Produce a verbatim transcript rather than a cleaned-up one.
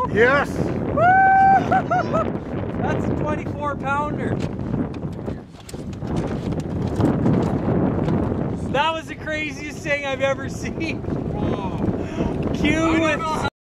Yes! That's a twenty-four pounder. That was the craziest thing I've ever seen. Whoa. Cue with